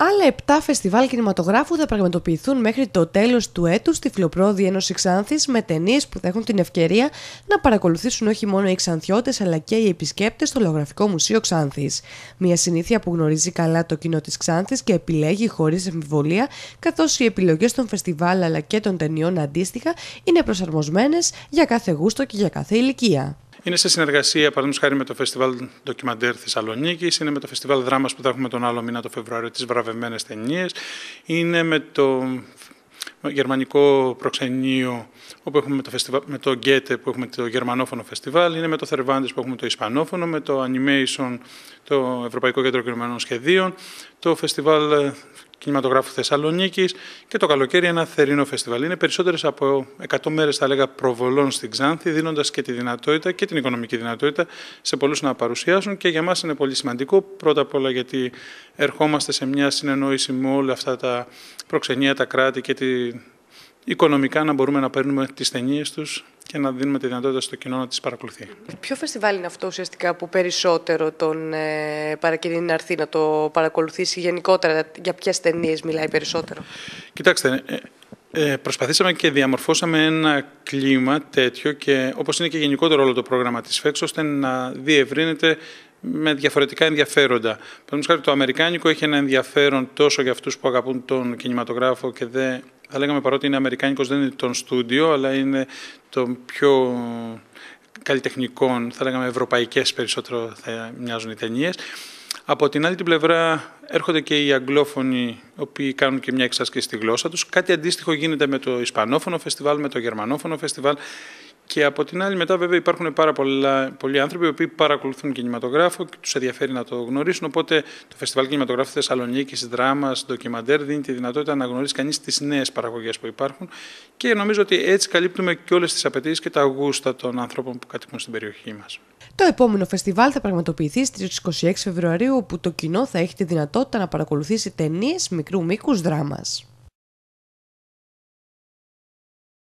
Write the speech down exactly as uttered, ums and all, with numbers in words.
Άλλα επτά φεστιβάλ κινηματογράφου θα πραγματοποιηθούν μέχρι το τέλος του έτους στη Φιλοπρόοδη Ένωση Ξάνθης, με ταινίες που θα έχουν την ευκαιρία να παρακολουθήσουν όχι μόνο οι Ξανθιώτες αλλά και οι επισκέπτες στο Λογογραφικό Μουσείο Ξάνθης. Μια συνήθεια που γνωρίζει καλά το κοινό της Ξάνθης και επιλέγει χωρίς αμφιβολία, καθώς οι επιλογές των φεστιβάλ αλλά και των ταινιών αντίστοιχα είναι προσαρμοσμένες για κάθε γούστο και για κάθε ηλικία. Είναι σε συνεργασία, παραδείγματος χάρη, με το Φεστιβάλ Ντοκιμαντέρ Θεσσαλονίκης, είναι με το Φεστιβάλ Δράμας που θα έχουμε τον άλλο μήνα το Φεβρουάριο, τις βραβευμένες ταινίες, είναι με το γερμανικό προξενείο όπου έχουμε με το, φεστιβάλ, με το Γκέτε που έχουμε το γερμανόφωνο φεστιβάλ, είναι με το Θερβάντες που έχουμε το ισπανόφωνο, με το Animation, το Ευρωπαϊκό Κέντρο Κινηματογραφικών Σχεδίων, το Φεστιβάλ Κινηματογράφου Θεσσαλονίκης και το καλοκαίρι ένα θερινό φεστιβάλ. Είναι περισσότερες από εκατό μέρες, θα λέγα, προβολών στην Ξάνθη, δίνοντας και τη δυνατότητα και την οικονομική δυνατότητα σε πολλούς να παρουσιάσουν, και για μας είναι πολύ σημαντικό. Πρώτα απ' όλα γιατί ερχόμαστε σε μια συνεννόηση με όλα αυτά τα προξενία, τα κράτη και τη... οικονομικά να μπορούμε να παίρνουμε τις ταινίες τους και να δίνουμε τη δυνατότητα στο κοινό να τις παρακολουθεί. Ποιο φεστιβάλ είναι αυτό ουσιαστικά που περισσότερο τον ε, παρακινεί να έρθει να το παρακολουθήσει, γενικότερα για ποιες ταινίες μιλάει περισσότερο? Κοιτάξτε, ε, ε, προσπαθήσαμε και διαμορφώσαμε ένα κλίμα τέτοιο, και όπως είναι και γενικότερο όλο το πρόγραμμα της ΦΕΚΣ, ώστε να διευρύνεται με διαφορετικά ενδιαφέροντα. Παραδείγματος χάρη, το αμερικάνικο έχει ένα ενδιαφέρον τόσο για αυτούς που αγαπούν τον κινηματογράφο και δεν, θα λέγαμε, παρότι είναι αμερικάνικος, δεν είναι τον στούντιο, αλλά είναι των πιο καλλιτεχνικών, θα λέγαμε ευρωπαϊκές περισσότερο θα μοιάζουν οι ταινίες. Από την άλλη την πλευρά έρχονται και οι αγγλόφωνοι, οι οποίοι κάνουν και μια εξάσκηση στη γλώσσα τους. Κάτι αντίστοιχο γίνεται με το ισπανόφωνο φεστιβάλ, με το γερμανόφωνο φεστιβάλ. Και από την άλλη, μετά, βέβαια, υπάρχουν πάρα πολλά, πολλοί άνθρωποι οι οποίοι παρακολουθούν κινηματογράφο και τους ενδιαφέρει να το γνωρίσουν. Οπότε το Φεστιβάλ Κινηματογράφου Θεσσαλονίκης, Δράμας, Ντοκιμαντέρ δίνει τη δυνατότητα να γνωρίσει κανείς τις νέες παραγωγές που υπάρχουν. Και νομίζω ότι έτσι καλύπτουμε και όλες τις απαιτήσεις και τα γούστα των ανθρώπων που κατοικούν στην περιοχή μας. Το επόμενο φεστιβάλ θα πραγματοποιηθεί στις είκοσι έξι Φεβρουαρίου, όπου το κοινό θα έχει τη δυνατότητα να παρακολουθήσει ταινίες μικρού μήκους δράμας.